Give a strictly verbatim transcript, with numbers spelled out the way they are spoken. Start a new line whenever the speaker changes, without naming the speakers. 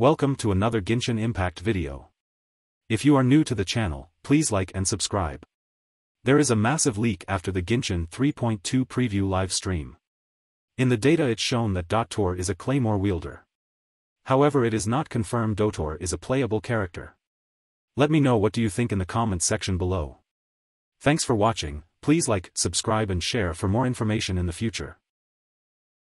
Welcome to another Genshin Impact video. If you are new to the channel, please like and subscribe. There is a massive leak after the Genshin three point two preview live stream. In the data it's shown that DOTTORE is a Claymore wielder. However, it is not confirmed DOTTORE is a playable character. Let me know what do you think in the comments section below. Thanks for watching. Please like, subscribe and share for more information in the future.